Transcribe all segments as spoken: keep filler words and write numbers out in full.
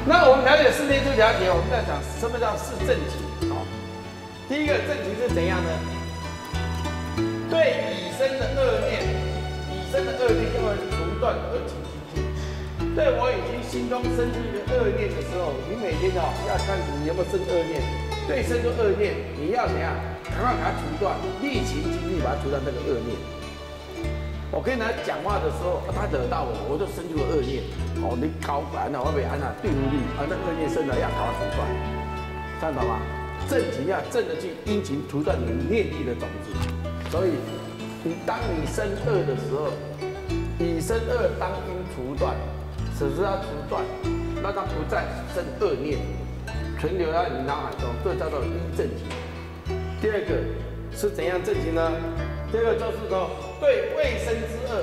那我们了解四念处了解，我们在讲什么叫四正勤。好，第一个正勤是怎样呢？对已生的恶念，已生的恶念要除断而勤精进。对我已经心中生出一个恶念的时候，你每天哦要看你有没有生恶念。对生出恶念，你要怎样？赶快把它除断，力勤精进把它除断这个恶念。我跟他讲话的时候，他惹到我，我就生出了恶念。哦，你搞烦了，我被安了对不对？啊，那恶念生了要赶快除断，看到吗？正勤要正的去殷勤除断你念力的种子。所以，你当你生恶的时候，以生恶当应除断，此时要除断，让它不再生恶念，存留在你脑海中，这叫做一正勤。第二个是怎样正勤呢？第二个就是说。对未生之恶，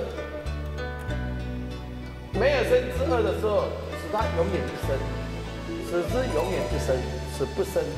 没有生之恶的时候，使它永远不生，使之永远不生，使不生。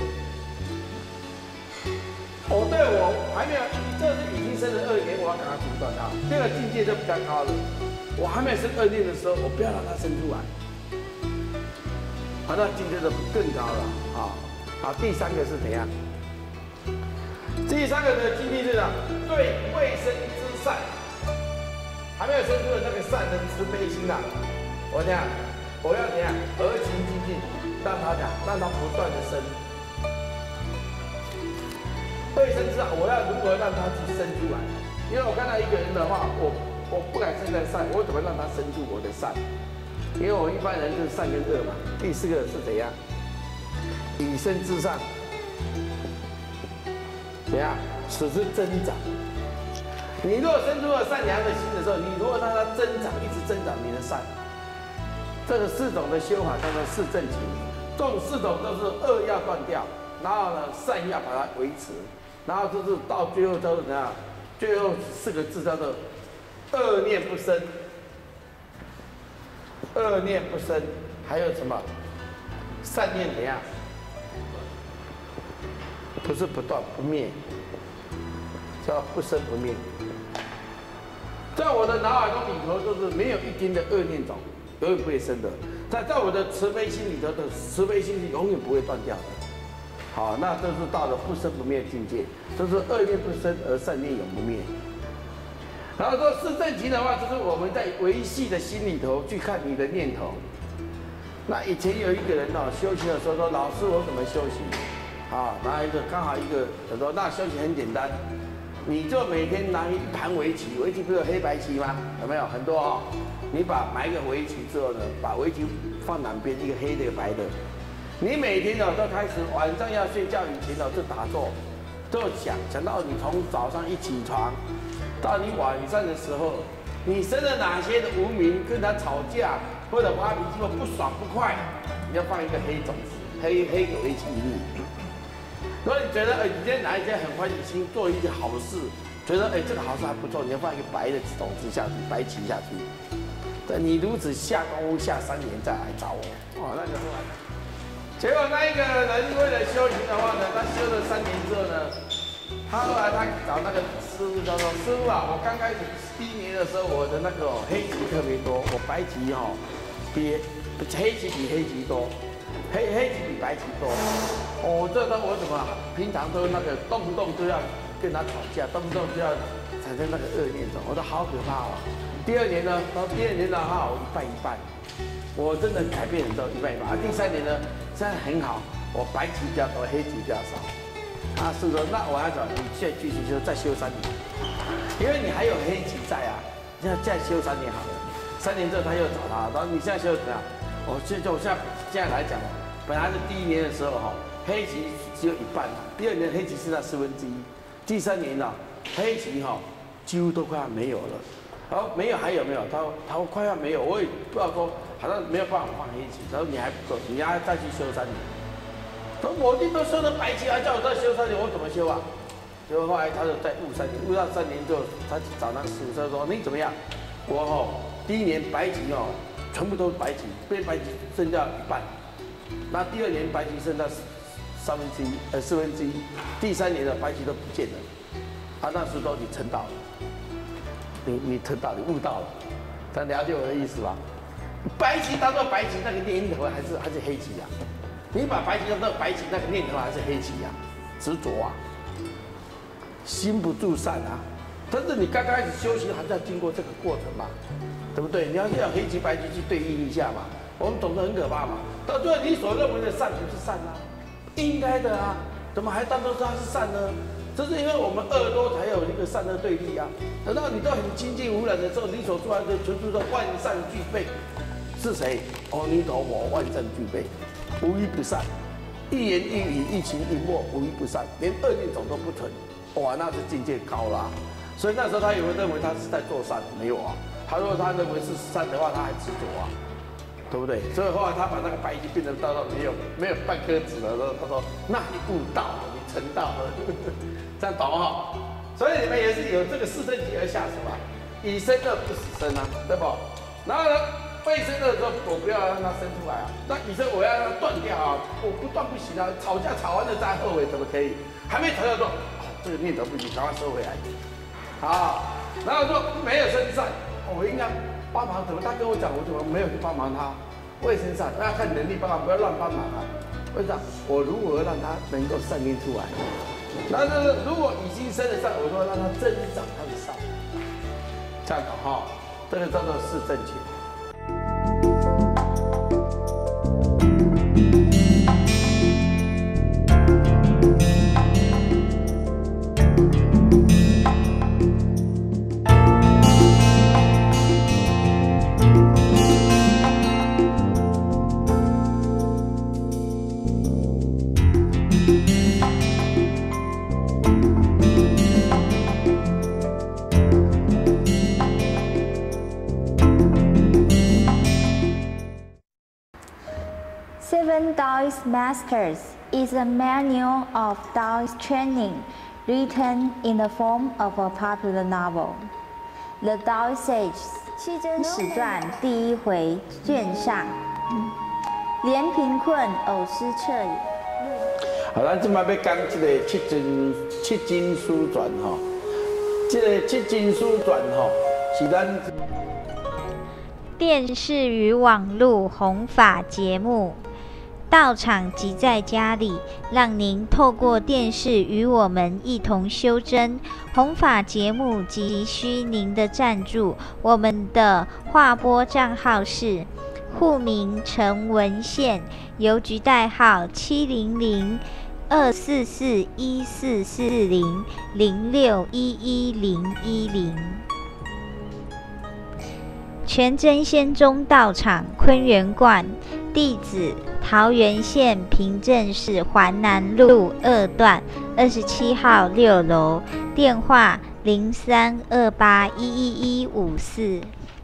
我对我还没有，这是已经生的恶念，我要赶快除断它。这个境界就比较高了。我还没有生恶念的时候，我不要让它生出来。好，那境界就更高了啊！好，第三个是怎样？第三个的境界是啊，对未生之善，还没有生出的那个善的慈悲心啊，我讲，我要怎样？而勤精进，让他讲，让他不断的生。未生之善，我要如何让他去生出来？因为我看到一个人的话，我我不敢生在善，我怎么让他生出我的善？因为我一般人就是善跟恶嘛。第四个是怎样？以身至上，怎样？使之增长。你如果生出了善良的心的时候，你如果让它增长，一直增长你的善，这个四种的修法叫做四正勤。这种四种都是恶要断掉，然后呢善要把它维持，然后就是到最后都是怎样？最后四个字叫做恶念不生，恶念不生，还有什么？善念怎样？不是不断不灭，叫不生不灭。在我的脑海中里头，就是没有一丁的恶念种，永远不会生的。在在我的慈悲心里头的慈悲心是永远不会断掉的。好，那这是到了不生不灭境界，就是恶念不生而善念永不灭。然后说四正勤的话，就是我们在维系的心里头去看你的念头。那以前有一个人哦，修行的时候说：“老师，我怎么修行？”啊，拿一个刚好一个，他说：“那修行很简单。”你就每天拿一盘围棋，围棋不是有黑白棋吗？有没有很多哦？你把买一个围棋之后呢，把围棋放两边，一个黑的，一个白的。你每天哦都开始晚上要睡觉以前哦就打坐，就想想到你从早上一起床，到你晚上的时候，你生了哪些的无名，跟他吵架或者发脾气或不爽不快，你要放一个黑种子，黑黑的围棋一粒。如果你觉得哎，你今天拿一件很欢喜心做一件好事，觉得哎这个好事还不错，你要放一个白的种子下去，白棋下去。但你如此下功夫下三年再来找我，哦，那就不完了。结果那一个人为了修行的话呢，他修了三年之后呢，他后来他找那个师傅，他说：“师傅啊，我刚开始第一年的时候，我的那个黑棋特别多，我白棋哈比黑棋比黑棋多。”黑黑棋比白棋多，我、哦、这个我怎么平常都那个动不动就要跟他吵架，动不动就要产生那个恶念种，我说好可怕哦。第二年呢，到第二年的话，我一半一半，我真的改变很多，一半一半。啊，第三年呢，现在很好，我白棋比较多，黑棋比较少。啊，是说那我要讲，你现在继续修，再修三年，因为你还有黑棋在啊，现在再修三年好了。三年之后他又找他，然后你现在修怎么样？我现在我现在现在来讲，本来是第一年的时候哈，黑棋只有一半，第二年黑棋是那四分之一，第三年呢，黑棋哈几乎都快要没有了。然后没有还有没有？他说他说快要没有，我也不知道说好像没有办法放黑棋。他说你还不够，你还再去修三年。他说我一都修了白棋，还叫我再修三年，我怎么修啊？结果后来他就再悟三年，悟到三年之后，他去找那个师傅，他说你怎么样？我哈第一年白棋哦。全部都是白棋，被白棋剩掉一半。那第二年白棋剩到三分之一，呃四分之一。第三年的白棋都不见了。啊，那时候你成道了，你你成道，你悟到了，咱了解我的意思吧？ 白棋当做白棋，那个念头还是还是黑棋啊？你把白棋当做白棋，那个念头还是黑棋啊？执着啊，心不住善啊。但是你刚开始修行，还是要经过这个过程嘛，对不对？你要要黑棋白棋去对应一下嘛。我们总是很可怕嘛，到最后你所认为的善不是善啊，应该的啊，怎么还当作它是善呢？这是因为我们恶多才有一个善恶对立啊。等到你都很清净无染的时候，你所出来的全部都万善俱备。是谁？阿弥陀佛，万善俱备，无一不善。一言一语，一情一默，无一不善，连恶念种都不存。哇，那是境界高啦。所以那时候他也会认为他是在做善，没有啊。他如果他认为是善的话，他还执着啊，对不对？所以后来他把那个白棋变成到到没有没有半颗子了，他说：“那你悟道了，你成道了。”这样懂哈？所以你们也是有这个四圣集而下手啊，以生恶不死生啊，对不？然后呢，被生恶的时候，我不要让它生出来啊。那以生我要让它断掉啊，我不断不行啊。吵架吵完了再后悔怎么可以？还没吵架说，哦，这个念头不行，赶快收回来。好，然后说没有生善，我应该帮忙，怎么他跟我讲，我怎么没有去帮忙他？未生善，要看能力帮忙，不要乱帮忙啊。为啥？我如何让他能够善念出来？然后就是如果已经生了善，我说让他增长他的善，这样的哈，这个叫做四正解。 Seven Taoist Masters is a manual of Taoist training written in the form of a popular novel. The Taoist Sage 七真史传第一回卷上，怜贫困偶失彻也。 好，咱今摆要讲这个七真七经书传吼，这个七经书传吼是咱电视与网络弘法节目。道场即在家里，让您透过电视与我们一同修真。弘法节目急需您的赞助，我们的划拨账号是户名陈文宪，邮局代号七零零二四四一四四零零六一一零一零。全真仙宗道场昆源观，地址桃园县平镇市环南路二段二十七号六楼，电话零三二八一一一五四。